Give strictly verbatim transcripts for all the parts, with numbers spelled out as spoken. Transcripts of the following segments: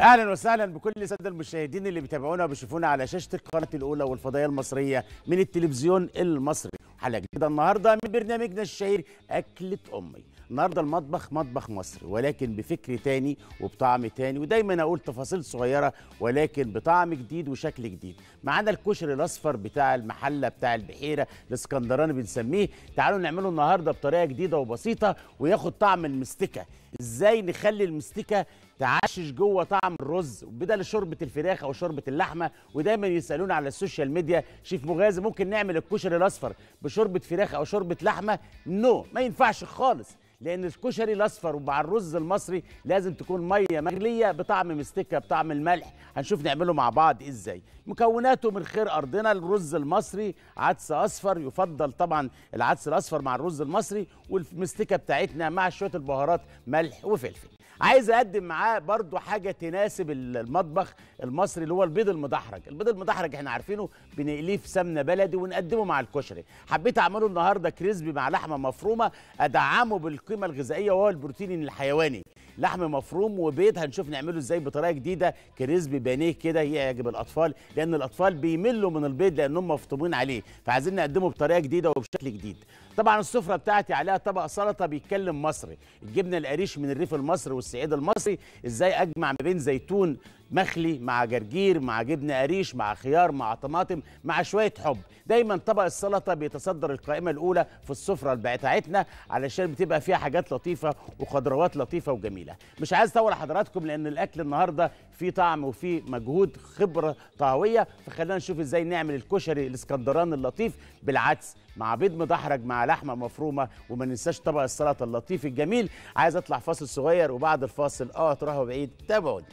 اهلا وسهلا بكل الساده المشاهدين اللي بيتابعونا وبيشوفونا على شاشه القناه الاولى والفضائيه المصريه من التلفزيون المصري. حلقه جديده النهارده من برنامجنا الشهير اكله امي. النهارده المطبخ مطبخ مصري ولكن بفكر تاني وبطعم تاني، ودايما اقول تفاصيل صغيره ولكن بطعم جديد وشكل جديد. معانا الكشري الاصفر بتاع المحله بتاع البحيره الاسكندراني بنسميه. تعالوا نعمله النهارده بطريقه جديده وبسيطه وياخد طعم المستكه. ازاي نخلي المستكه تعشش جوه طعم الرز بدل شوربه الفراخ او شوربه اللحمه؟ ودايما يسالونا على السوشيال ميديا شيف مغازي ممكن نعمل الكشري الاصفر بشوربه فراخ او شوربه لحمه؟ نو، ما ينفعش خالص، لان الكشري الاصفر ومع الرز المصري لازم تكون ميه مغليه بطعم مستكه بطعم الملح. هنشوف نعمله مع بعض ازاي. مكوناته من خير ارضنا: الرز المصري، عدس اصفر، يفضل طبعا العدس الاصفر مع الرز المصري، والمستكه بتاعتنا مع شويه البهارات ملح وفلفل. عايز اقدم معاه برضو حاجه تناسب المطبخ المصري اللي هو البيض المدحرج. البيض المدحرج احنا عارفينه بنقليه في سمنه بلدي ونقدمه مع الكشري. حبيت اعمله النهارده كريسبي مع لحمه مفرومه ادعمه بالقيمه الغذائيه وهو البروتين الحيواني. لحم مفروم وبيض هنشوف نعمله ازاي بطريقه جديده، كريسبي بانيه كده يعجب الاطفال، لان الاطفال بيملوا من البيض لانهم مفطومين عليه، فعايزين نقدمه بطريقه جديده وبشكل جديد. طبعا السفره بتاعتي عليها طبق سلطه بيتكلم مصري، الجبنه القريش من الريف المصري والصعيد المصري. ازاي اجمع ما بين زيتون مخلي مع جرجير مع جبنه قريش مع خيار مع طماطم مع شويه حب. دايما طبق السلطه بيتصدر القائمه الاولى في السفره بتاعتنا علشان بتبقى فيها حاجات لطيفه وخضروات لطيفه وجميله. مش عايز اطول حضراتكم لان الاكل النهارده فيه طعم وفيه مجهود خبره طهويه، فخلينا نشوف ازاي نعمل الكشري الاسكندراني اللطيف بالعدس مع بيض مدحرج مع لحمه مفرومه، وما ننساش طبق السلطه اللطيف الجميل. عايز اطلع فاصل صغير وبعد الفاصل اه تروحوا بعيد، تابعوني.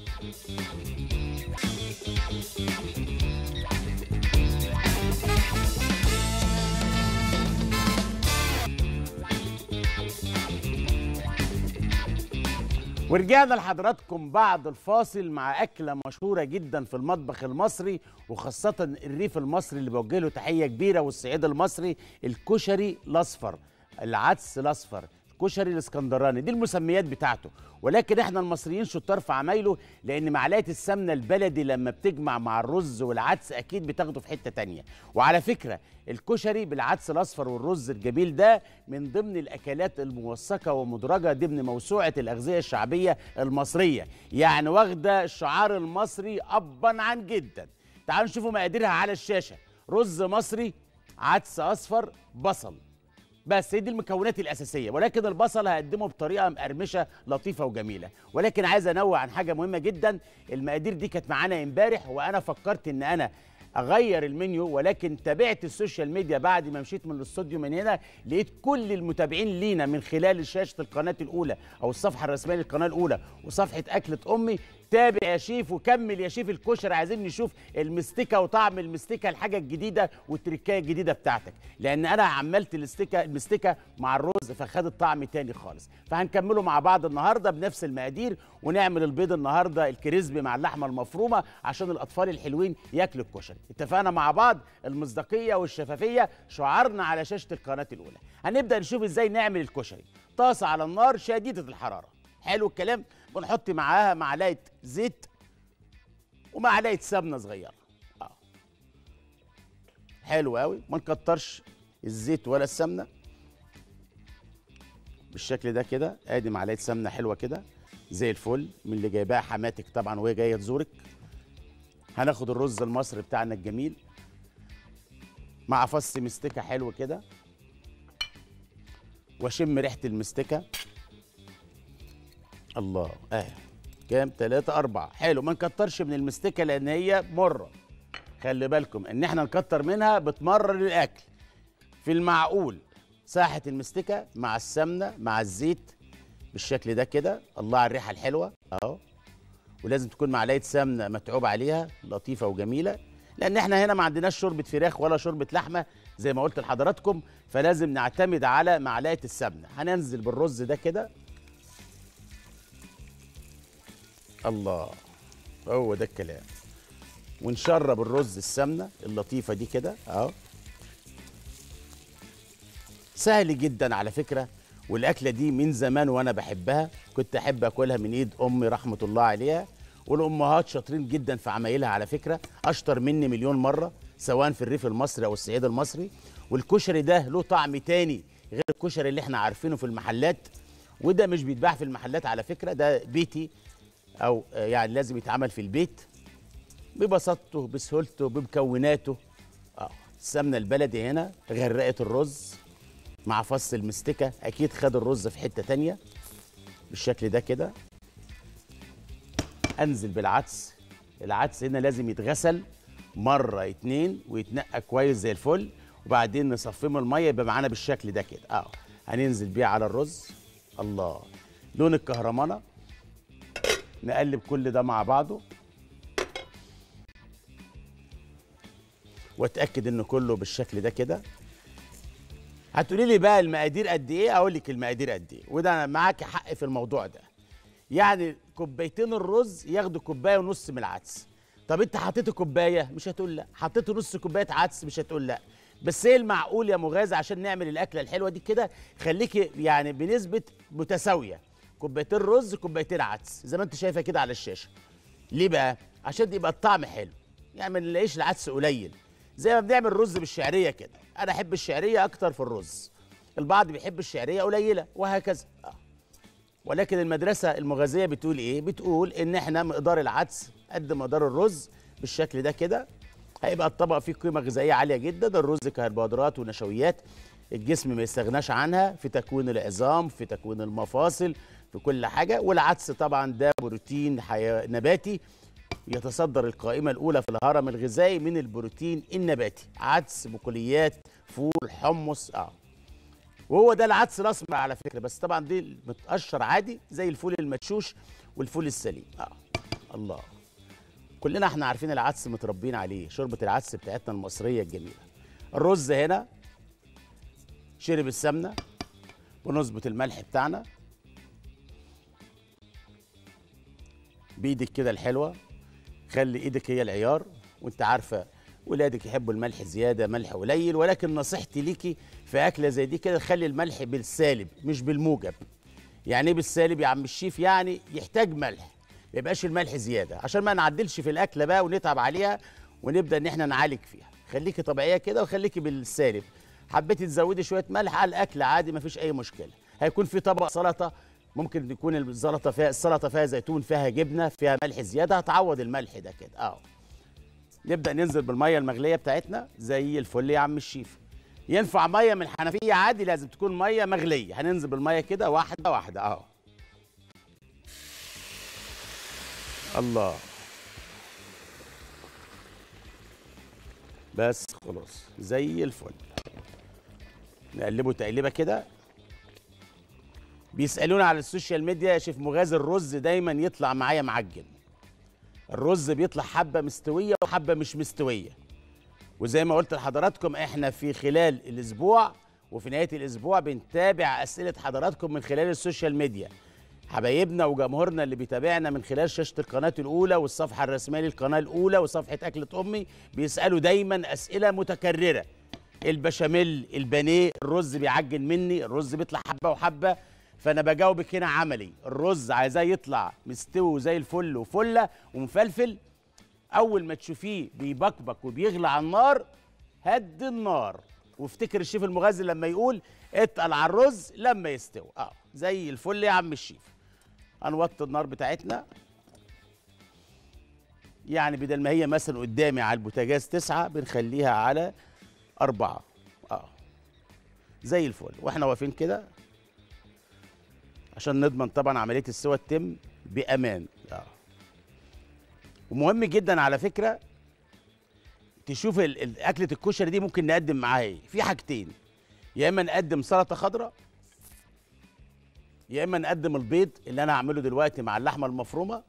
ورجعنا لحضراتكم بعد الفاصل مع أكلة مشهورة جدا في المطبخ المصري وخاصة الريف المصري اللي بوجه له تحية كبيرة، والصعيد المصري: الكشري الأصفر، العدس الأصفر، الكشري الاسكندراني. دي المسميات بتاعته، ولكن احنا المصريين شطار في عمايله، لان معلقه السمنه البلدي لما بتجمع مع الرز والعدس اكيد بتاخده في حته تانية. وعلى فكره الكشري بالعدس الاصفر والرز الجميل ده من ضمن الاكلات الموثقه ومدرجه ضمن موسوعه الاغذيه الشعبيه المصريه، يعني واخده الشعار المصري ابا عن جدا. تعالوا نشوفوا مقاديرها على الشاشه: رز مصري، عدس اصفر، بصل. بس هي دي المكونات الاساسيه، ولكن البصل هقدمه بطريقه مقرمشه لطيفه وجميله. ولكن عايز انوه عن حاجه مهمه جدا: المقادير دي كانت معانا امبارح وانا فكرت ان انا اغير المنيو، ولكن تابعت السوشيال ميديا بعد ما مشيت من الاستوديو من هنا، لقيت كل المتابعين لينا من خلال شاشه القناه الاولى او الصفحه الرسميه للقناه الاولى وصفحه اكله امي: تابع يا شيف وكمل يا شيف الكشري، عايزين نشوف المستكه وطعم المستكه، الحاجه الجديده والتركايه الجديده بتاعتك، لان انا عملت الاستكه المستكه مع الرز فخدت طعم تاني خالص. فهنكمله مع بعض النهارده بنفس المقادير، ونعمل البيض النهارده الكريسبي مع اللحمه المفرومه عشان الاطفال الحلوين ياكلوا الكشري. اتفقنا مع بعض؟ المصداقيه والشفافيه شعارنا على شاشه القناه الاولى. هنبدا نشوف ازاي نعمل الكشري. طاسه على النار شديده الحراره، حلو الكلام، ونحط معاها معلقه زيت ومعلقه سمنه صغيره. اه حلو قوي، ما نكترش الزيت ولا السمنه، بالشكل ده كده. ادي معلقه سمنه حلوه كده زي الفل من اللي جايباها حماتك طبعا وهي جايه تزورك. هناخد الرز المصري بتاعنا الجميل مع فص مستكه حلو كده، واشم ريحه المستكه. الله، اهي كام؟ تلاتة أربعة. حلو، ما نكترش من المستكه لأن هي مرة. خلي بالكم إن إحنا نكتر منها بتمرر الأكل. في المعقول ساحة المستكه مع السمنة مع الزيت بالشكل ده كده. الله على الريحة الحلوة أهو. ولازم تكون معلقة سمنة متعوب عليها لطيفة وجميلة، لأن إحنا هنا ما عندناش شوربة فراخ ولا شوربة لحمة زي ما قلت لحضراتكم، فلازم نعتمد على معلقة السمنة. هننزل بالرز ده كده. الله، هو ده الكلام. ونشرب الرز السمنه اللطيفه دي كده اهو. سهل جدا على فكره، والاكله دي من زمان وانا بحبها، كنت احب اكلها من ايد امي رحمه الله عليها، والامهات شاطرين جدا في عمايلها على فكره، اشطر مني مليون مره سواء في الريف المصري او الصعيد المصري. والكشري ده له طعم تاني غير الكشري اللي احنا عارفينه في المحلات، وده مش بيتباع في المحلات على فكره، ده بيتي او يعني لازم يتعمل في البيت ببساطته بسهولته بمكوناته. اه السمنه البلدي هنا غرقت الرز مع فص المستكه، اكيد خد الرز في حته تانيه بالشكل ده كده. انزل بالعدس، العدس هنا لازم يتغسل مره اتنين ويتنقى كويس زي الفل، وبعدين نصفيه من الميه يبقى معانا بالشكل ده كده. اه هننزل بيه على الرز. الله، لون الكهرمانه. نقلب كل ده مع بعضه واتاكد ان كله بالشكل ده كده. هتقولي لي بقى المقادير قد ايه؟ اقول لك المقادير قد ايه، وده انا معاكي حق في الموضوع ده. يعني كوبايتين الرز ياخدوا كوبايه ونص من العدس. طب انت حطيت كوبايه مش هتقول لا، حطيت نص كوبايه عدس مش هتقول لا، بس ايه المعقول يا مغازي عشان نعمل الاكله الحلوه دي كده؟ خليكي يعني بنسبه متساويه، كوبايتين رز كوبايتين عدس زي ما انت شايفه كده على الشاشه. ليه بقى؟ عشان يبقى الطعم حلو، يعني ما نلاقيش العدس قليل زي ما بنعمل رز بالشعريه كده. انا احب الشعريه اكتر في الرز، البعض بيحب الشعريه قليله وهكذا. آه. ولكن المدرسه المغازيه بتقول ايه؟ بتقول ان احنا مقدار العدس قد مقدار الرز بالشكل ده كده. هيبقى الطبق فيه قيمه غذائيه عاليه جدا. الرز كربوهيدرات ونشويات الجسم ما يستغناش عنها في تكوين العظام، في تكوين المفاصل، في كل حاجه. والعدس طبعا ده بروتين حيا... نباتي يتصدر القائمه الاولى في الهرم الغذائي من البروتين النباتي. عدس، بقوليات، فول، حمص. اه وهو ده العدس الاسمر على فكره، بس طبعا دي متقشر عادي زي الفول المدشوش والفول السليم. اه الله، كلنا احنا عارفين العدس متربيين عليه، شوربه العدس بتاعتنا المصريه الجميله. الرز هنا شرب السمنه ونظبط الملح بتاعنا بايدك كده الحلوه. خلي ايدك هي العيار، وانت عارفه ولادك يحبوا الملح زياده ملح قليل، ولكن نصيحتي ليكي في اكله زي دي كده خلي الملح بالسالب مش بالموجب. يعني ايه بالسالب يا عم الشيف؟ يعني يحتاج ملح، ما يبقاش الملح زياده عشان ما نعدلش في الاكله بقى ونتعب عليها ونبدا ان احنا نعالج فيها. خليكي طبيعيه كده وخليكي بالسالب. حبيتي تزودي شويه ملح على الاكل عادي ما فيش اي مشكله. هيكون في طبق سلطه ممكن يكون السلطه فيها السلطه فيها زيتون، فيها جبنه، فيها ملح زياده، هتعوض الملح ده كده. اه نبدا ننزل بالميه المغليه بتاعتنا زي الفل يا عم الشيف. ينفع ميه من الحنفيه عادي، لازم تكون ميه مغليه. هننزل بالميه كده واحده واحده. اه الله، بس خلاص زي الفل. نقلبه تقليبه كده. بيسالونا على السوشيال ميديا يا شيف مغازي الرز دايما يطلع معايا معجن. الرز بيطلع حبه مستويه وحبه مش مستويه، وزي ما قلت لحضراتكم احنا في خلال الاسبوع وفي نهايه الاسبوع بنتابع اسئله حضراتكم من خلال السوشيال ميديا. حبايبنا وجمهورنا اللي بيتابعنا من خلال شاشه القناه الاولى والصفحه الرسميه للقناه الاولى وصفحه اكله امي بيسالوا دايما اسئله متكرره. البشاميل، البانيه، الرز بيعجن مني، الرز بيطلع حبه وحبه. فانا بجاوبك هنا عملي. الرز عايزاه يطلع مستوي زي الفل وفله ومفلفل. اول ما تشوفيه بيبكبك وبيغلى على النار هد النار، وافتكر الشيف المغازي لما يقول اتقل على الرز لما يستوي. اه زي الفل يا عم الشيف. هنوطي النار بتاعتنا، يعني بدل ما هي مثلا قدامي على البوتاجاز تسعة بنخليها على أربعة. اه زي الفل. واحنا واقفين كده عشان نضمن طبعا عمليه السوى تتم بامان. اه ومهم جدا على فكره تشوف اكله الكشري دي ممكن نقدم معاها ايه. في حاجتين، يا اما نقدم سلطه خضراء، يا اما نقدم البيض اللي انا هعمله دلوقتي مع اللحمه المفرومه.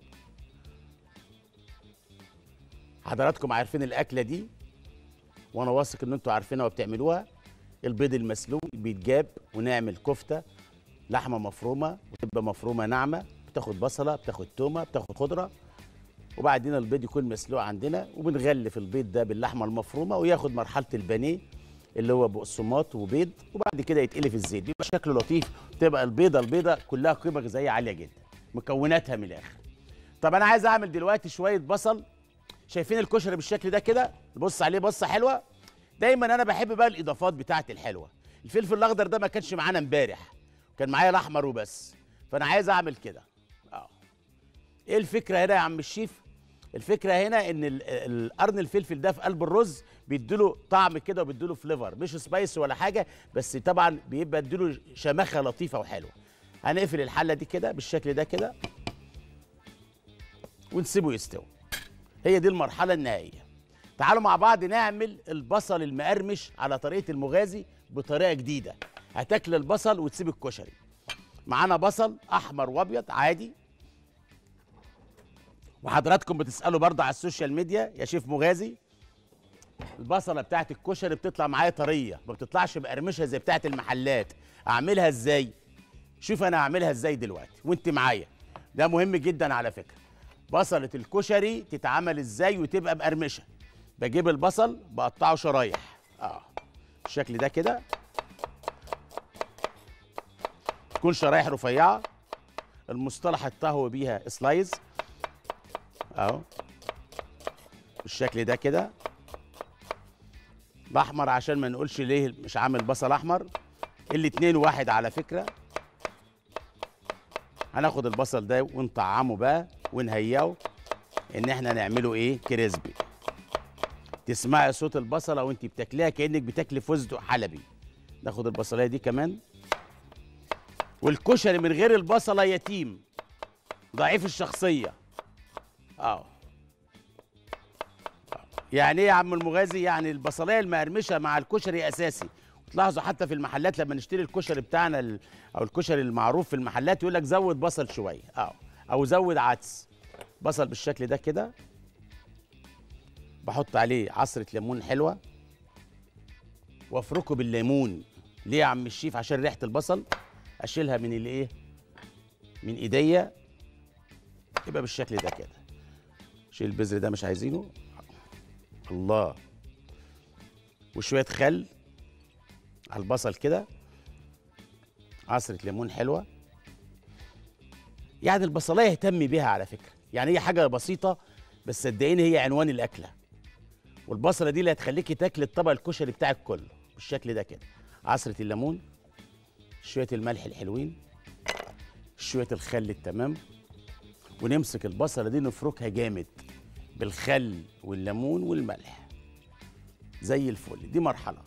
حضراتكم عارفين الاكله دي وانا واثق ان انتوا عارفينها وبتعملوها. البيض المسلوق بيتجاب ونعمل كفته لحمه مفرومه وتبقى مفرومه ناعمه، بتاخد بصله، بتاخد تومه، بتاخد خضره، وبعدين البيض يكون مسلوق عندنا وبنغلف البيض ده باللحمه المفرومه وياخد مرحله البانيه اللي هو بقسماط وبيض، وبعد كده يتقلي في الزيت. بيبقى شكله لطيف، تبقى البيضه البيضه كلها قيمه غذائيه عاليه جدا، مكوناتها من الاخر. طب انا عايز اعمل دلوقتي شويه بصل. شايفين الكشري بالشكل ده كده؟ نبص عليه بصه حلوه. دايما انا بحب بقى الاضافات بتاعتي الحلوه. الفلفل الاخضر ده ما كانش معانا امبارح، كان معايا الاحمر وبس، فانا عايز اعمل كده. اه ايه الفكره هنا يا عم الشيف؟ الفكره هنا ان ال- القرن الفلفل ده في قلب الرز بيديله طعم كده وبيديله فليفر، مش سبايس ولا حاجه، بس طبعا بيبقى اديله شماخه لطيفه وحلوه. هنقفل الحله دي كده بالشكل ده كده ونسيبه يستوي. هي دي المرحله النهائيه. تعالوا مع بعض نعمل البصل المقرمش على طريقه المغازي بطريقه جديده. هتاكل البصل وتسيب الكشري. معانا بصل احمر وابيض عادي، وحضراتكم بتسالوا برضه على السوشيال ميديا يا شيف مغازي البصله بتاعت الكشري بتطلع معايا طريه، ما بتطلعش مقرمشه زي بتاعت المحلات، اعملها ازاي؟ شوف انا اعملها ازاي دلوقتي وانت معايا. ده مهم جدا على فكره. بصله الكشري تتعمل ازاي وتبقى مقرمشه؟ بجيب البصل بقطعه شرايح اه بالشكل ده كده، تكون شرايح رفيعه، المصطلح الطهوي بيها سلايز اهو بالشكل ده كده. الاحمر عشان ما نقولش ليه مش عامل بصل احمر، الاتنين واحد على فكره. هناخد البصل ده ونطعمه بقى ونهيئه ان احنا نعمله ايه؟ كريسبي. تسمعي صوت البصله وانت بتاكليها كانك بتاكلي فستق حلبي. ناخد البصلايه دي كمان. والكشري من غير البصله يتيم ضعيف الشخصيه. اه يعني ايه يا عم المغازي؟ يعني البصلايه المقرمشه مع الكشري اساسي. تلاحظوا حتى في المحلات لما نشتري الكشري بتاعنا ال- او الكشري المعروف في المحلات يقول لك زود بصل شويه اه او زود عدس. بصل بالشكل ده كده، بحط عليه عصره ليمون حلوه وافركه بالليمون. ليه يا عم الشيف؟ عشان ريحه البصل اشيلها من الايه؟ من ايديا. يبقى بالشكل ده كده. شيل البذر ده مش عايزينه. الله. وشويه خل على البصل كده، عصره ليمون حلوه. يعني البصلايه اهتم بيها على فكره، يعني هي حاجه بسيطه بس صدقيني هي عنوان الاكله. والبصله دي اللي هتخليكي تاكلي الطبق الكشري بتاعك كله بالشكل ده كده. عصره الليمون، شويه الملح الحلوين، شويه الخل التمام، ونمسك البصله دي نفركها جامد بالخل والليمون والملح زي الفل. دي مرحله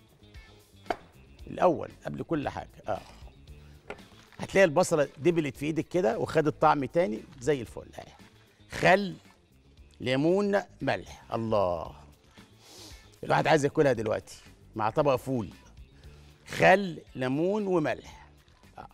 الاول قبل كل حاجه. اه هتلاقي البصله دبلت في ايدك كده وخدت طعم تاني زي الفل. اه خل، ليمون، ملح. الله. الواحد عايز ياكلها دلوقتي مع طبق فول. خل، ليمون، وملح. اه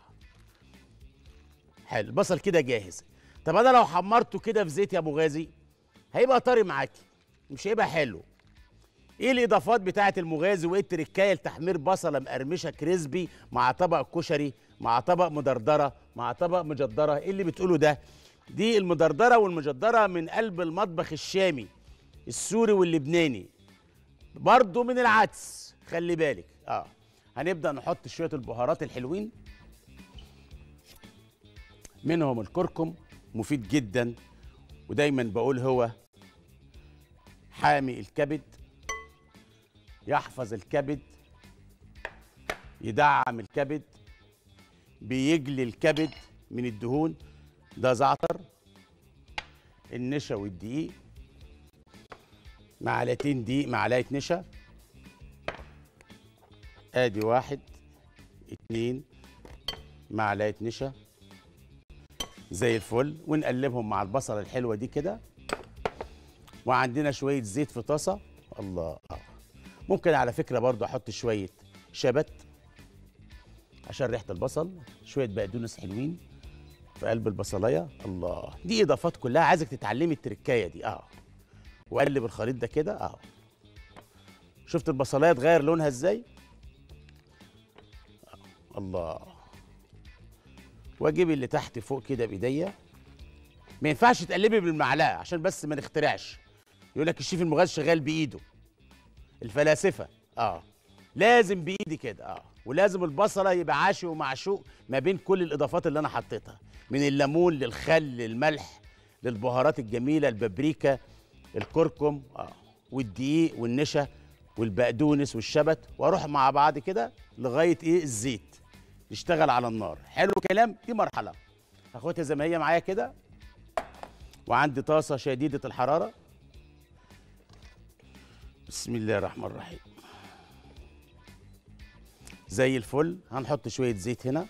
حلو. البصل كده جاهز. طب انا لو حمرته كده في زيت يا ابو غازي هيبقى طري معاكي، مش هيبقى حلو. ايه الاضافات بتاعه المغازي وايه التركايه لتحمير بصله مقرمشه كريسبي مع طبق كشري مع طبق مدردره مع طبق مجدره؟ ايه اللي بتقوله ده؟ دي المدردره والمجدره من قلب المطبخ الشامي السوري واللبناني، برضو من العدس. خلي بالك. اه هنبدا نحط شويه البهارات الحلوين، منهم الكركم مفيد جدا، ودايما بقول هو حامي الكبد، يحفظ الكبد، يدعم الكبد، بيجلي الكبد من الدهون. ده زعتر، النشا والدقيق، معلقتين دقيق، معلقه نشا. ادي واحد اتنين معلقه نشا زي الفل، ونقلبهم مع البصله الحلوه دي كده. وعندنا شويه زيت في طاسه. الله. ممكن على فكره برضو احط شويه شبت عشان ريحه البصل، شويه بقدونس حلوين في قلب البصلايه. الله. دي اضافات كلها عايزك تتعلمي التركايه دي. اه وقلب الخليط ده كده. اه شفت البصلايه تغير لونها ازاي؟ آه. الله. واجيب اللي تحت فوق كده بايديا. ما ينفعش تقلبي بالمعلقه عشان بس ما نخترعش. يقول لك الشيف المغاز شغال بايده، الفلاسفه. اه لازم بايدي كده. اه ولازم البصله يبقى عاشق ومعشوق ما بين كل الاضافات اللي انا حطيتها، من الليمون للخل للملح للبهارات الجميله، البابريكا، الكركم اه والدقيق والنشا والبقدونس والشبت، واروح مع بعض كده لغايه ايه الزيت يشتغل على النار. حلو الكلام. دي مرحله هاخدها زي ما هي معايا كده، وعندي طاسه شديده الحراره. بسم الله الرحمن الرحيم. زي الفل. هنحط شويه زيت هنا،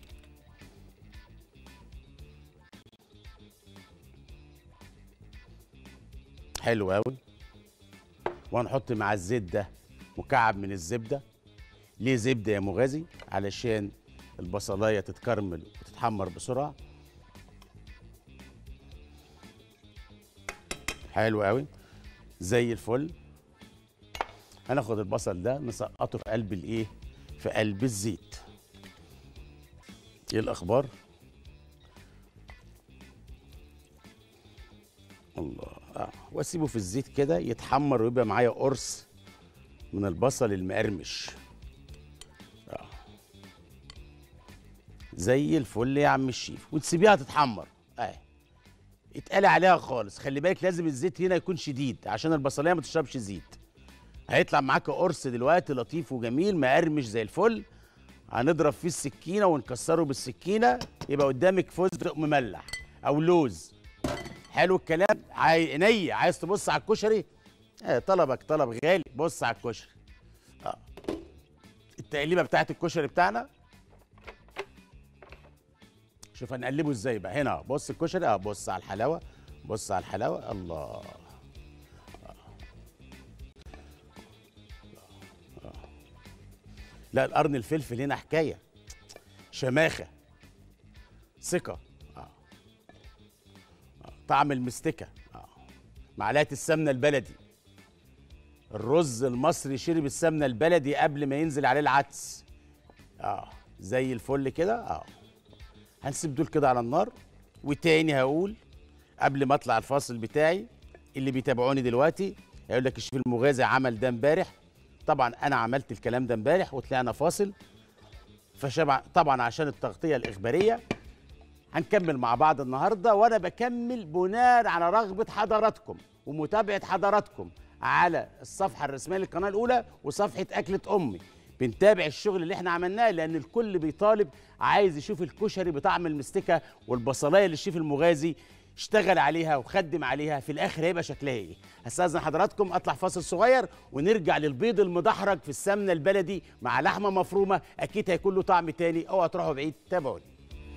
حلو قوي. وهنحط مع الزيت ده مكعب من الزبده. ليه زبده يا مغازي؟ علشان البصلايه تتكرمل وتتحمر بسرعه. حلو قوي زي الفل. هناخد البصل ده نسقطه في قلب الايه؟ في قلب الزيت. ايه الاخبار؟ الله. اه واسيبه في الزيت كده يتحمر ويبقى معايا قرص من البصل المقرمش. اه زي الفل يا عم الشيف. وتسيبيها تتحمر. اه اتقلي عليها خالص. خلي بالك لازم الزيت هنا يكون شديد عشان البصليه ما تشربش زيت. هيطلع معاك قرص دلوقتي لطيف وجميل مقرمش زي الفل. هنضرب فيه السكينه ونكسره بالسكينه، يبقى قدامك فستق مملح او لوز. حلو الكلام. عيني عايز تبص على الكشري؟ اه طلبك طلب غالي. بص على الكشري. اه التقليبه بتاعت الكشري بتاعنا. شوف هنقلبه ازاي بقى. هنا بص الكشري. اه بص على الحلاوه. بص على الحلاوه. الله. آه. آه. لا القرن الفلفل هنا حكايه. شماخه. ثقه. آه. آه. طعم المستكه. آه. معلقه السمنه البلدي. الرز المصري شرب السمنه البلدي قبل ما ينزل عليه العدس. اه زي الفل كده. اه هنسيب دول كده على النار. وتاني هقول قبل ما اطلع الفاصل بتاعي، اللي بيتابعوني دلوقتي هيقول لك الشيف المغازي عمل ده امبارح. طبعا انا عملت الكلام ده امبارح وطلعنا فاصل، فشبع طبعا عشان التغطيه الاخباريه. هنكمل مع بعض النهارده، وانا بكمل بناء على رغبه حضراتكم ومتابعه حضراتكم على الصفحه الرسميه للقناه الاولى وصفحه اكله امي. بنتابع الشغل اللي احنا عملناه، لان الكل بيطالب عايز يشوف الكشري بطعم المستكه والبصلايه اللي الشيف المغازي اشتغل عليها وخدم عليها. في الاخر هيبقى شكلها ايه؟ هستاذن حضراتكم اطلع فاصل صغير ونرجع للبيض المدحرج في السمنه البلدي مع لحمه مفرومه. اكيد هيكون له طعم تاني. اوعوا تروحوا بعيد. تابعوني.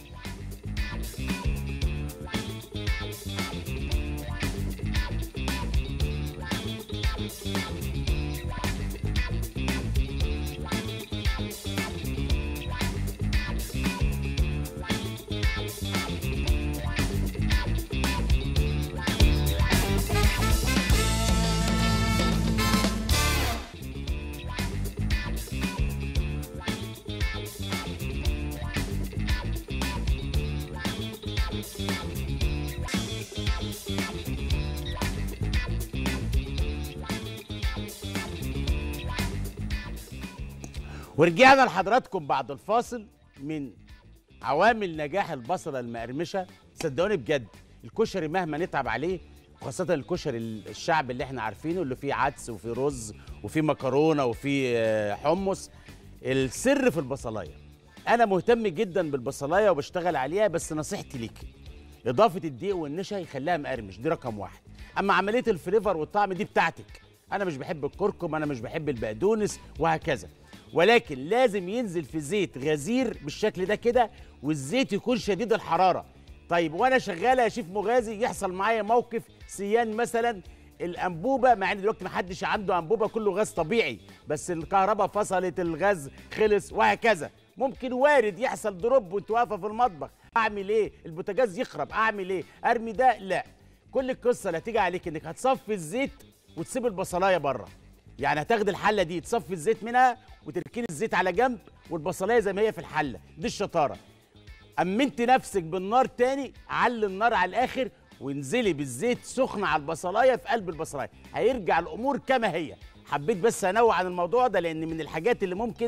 ورجعنا لحضراتكم بعد الفاصل. من عوامل نجاح البصله المقرمشه، صدقوني بجد، الكشري مهما نتعب عليه، وخاصه الكشري الشعب اللي احنا عارفينه اللي فيه عدس وفيه رز وفيه مكرونه وفيه حمص، السر في البصلايه. انا مهتم جدا بالبصلايه وبشتغل عليها، بس نصيحتي ليكي اضافه الدقيق والنشا يخليها مقرمش. دي رقم واحد. اما عمليه الفليفر والطعم دي بتاعتك. انا مش بحب الكركم، انا مش بحب البقدونس وهكذا، ولكن لازم ينزل في زيت غزير بالشكل ده كده، والزيت يكون شديد الحراره. طيب وانا شغاله يا شيف مغازي يحصل معايا موقف سيان مثلا، الانبوبه، مع ان دلوقتي ما حدش عنده انبوبه، كله غاز طبيعي، بس الكهرباء فصلت، الغاز خلص وهكذا، ممكن وارد يحصل دروب وانت واقفه في المطبخ. اعمل ايه؟ البوتاجاز يخرب، اعمل ايه؟ ارمي ده؟ لا. كل القصه اللي هتيجي عليك انك هتصفي الزيت وتسيب البصلايه بره. يعني هتاخد الحله دي تصفي الزيت منها وتركين الزيت على جنب، والبصلايه زي ما هي في الحله. دي الشطاره. امنت نفسك بالنار تاني، علي النار على الاخر وانزلي بالزيت سخن على البصلايه في قلب البصلايه، هيرجع الامور كما هي. حبيت بس انوع عن الموضوع ده لان من الحاجات اللي ممكن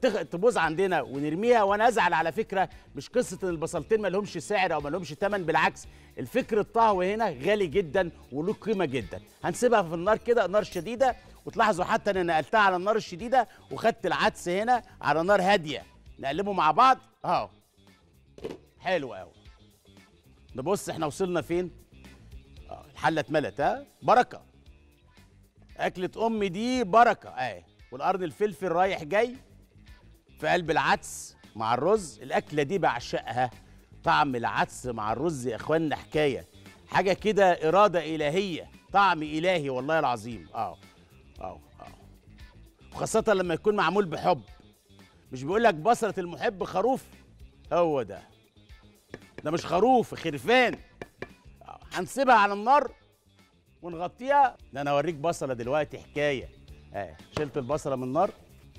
تغ... تبوظ عندنا ونرميها، وانا ازعل على فكره. مش قصه ان البصلتين ما لهمش سعر او ما لهمش ثمن، بالعكس الفكر الطهو هنا غالي جدا وله قيمه جدا. هنسيبها في النار كده، نار شديده، وتلاحظوا حتى ان انا نقلتها على النار الشديده وخدت العدس هنا على نار هاديه، نقلبه مع بعض اهو. حلو قوي. نبص احنا وصلنا فين؟ اه الحله اتملت. ها بركه، اكله امي دي بركه اهي. والقرن الفلفل رايح جاي في قلب العدس مع الرز. الاكله دي بعشقها. طعم العدس مع الرز يا اخوانا حكايه، حاجه كده اراده الهيه، طعم الهي والله العظيم. اه اه اه وخاصه لما يكون معمول بحب. مش بيقول لك بصله المحب خروف؟ هو ده. ده مش خروف، خرفان. آه. هنسيبها على النار ونغطيها. ده انا اوريك بصله دلوقتي حكايه. اه شلت البصله من النار.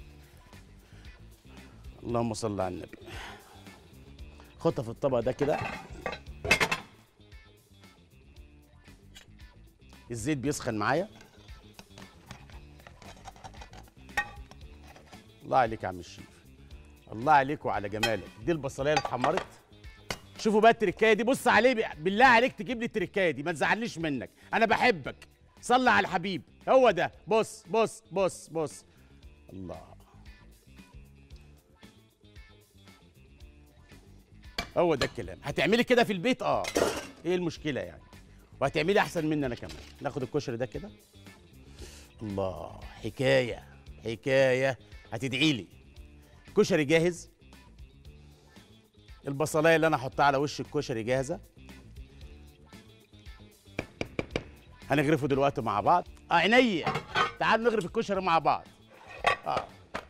اللهم صل على النبي. خدها في الطبق ده كده. الزيت بيسخن معايا. الله عليك يا عم الشيف، الله عليك وعلى جمالك. دي البصلايه اللي اتحمرت. شوفوا بقى التركايه دي. بص عليه بالله عليك، تجيب لي التركايه دي، ما تزعلنيش منك، انا بحبك. صلي على الحبيب. هو ده. بص بص بص بص. الله. هو ده الكلام. هتعملي كده في البيت؟ اه ايه المشكله يعني؟ وهتعملي احسن مني انا كمان. ناخد الكشري ده كده. الله، حكايه حكايه. هتدعي لي. الكشري جاهز. البصلايه اللي انا هحطها على وش الكشري جاهزه. هنغرفه دلوقتي مع بعض. اه عينيا. تعالوا نغرف الكشري مع بعض. اه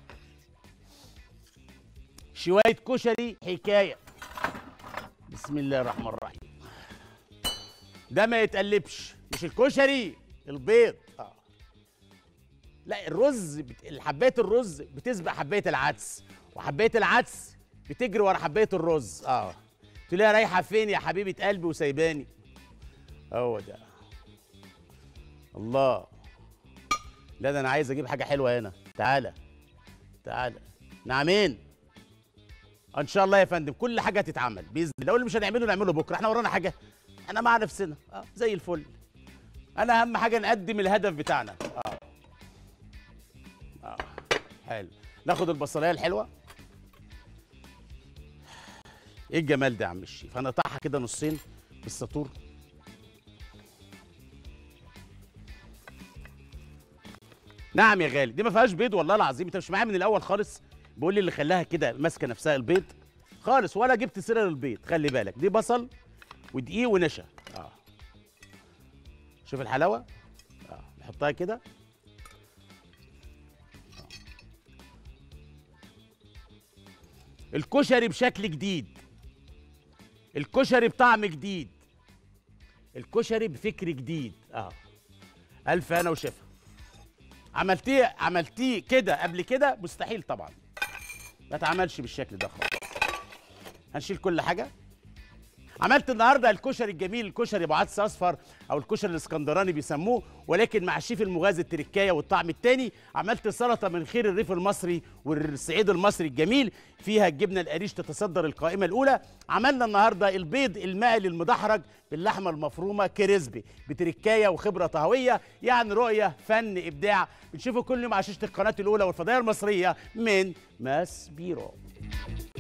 شويه كشري حكايه. بسم الله الرحمن الرحيم. ده ما يتقلبش. مش الكشري، البيض. اه لا الرز بت... حبايه الرز بتسبق حبايه العدس، وحبايه العدس بتجري ورا حبايه الرز. اه تقول لي رايحه فين يا حبيبه قلبي وسايباني؟ هو ده. الله. لا ده انا عايز اجيب حاجه حلوه هنا. تعالى تعالى. نعمين. ان شاء الله يا فندم كل حاجه هتتعمل باذن الله. واللي مش هنعمله نعمله بكره. احنا ورانا حاجه؟ احنا مع نفسنا. اه زي الفل. انا اهم حاجه نقدم الهدف بتاعنا. اه اه حلو. ناخد البصلايه الحلوه. ايه الجمال ده يا عم الشيف؟ هنقطعها كده نصين بالساطور. نعم يا غالي. دي ما فيهاش بيض والله العظيم. انت مش معايا من الاول خالص. بقول لي اللي خلاها كده ماسكه نفسها البيض خالص، ولا جبت سيره للبيض. خلي بالك دي بصل ودقيق ونشا. اه شوف الحلاوه. اه نحطها كده. آه. الكشري بشكل جديد، الكشري بطعم جديد، الكشري بفكر جديد. اه الف انا وشفا. عملتيه عملتيه كده قبل كده؟ مستحيل طبعا. ما اتعملش بالشكل ده خالص. هنشيل كل حاجه. عملت النهارده الكشري الجميل، الكشري ابو عدس اصفر او الكشري الاسكندراني بيسموه، ولكن مع الشيف المغازي التركايه والطعم التاني. عملت سلطه من خير الريف المصري والصعيد المصري الجميل، فيها الجبنه القريش تتصدر القائمه الاولى. عملنا النهارده البيض المقلي المدحرج باللحمه المفرومه كريسبي بتركايه وخبره طهويه. يعني رؤيه، فن، ابداع. بنشوفه كل يوم على شاشه القناه الاولى والفضائيه المصريه من ماس بيرو.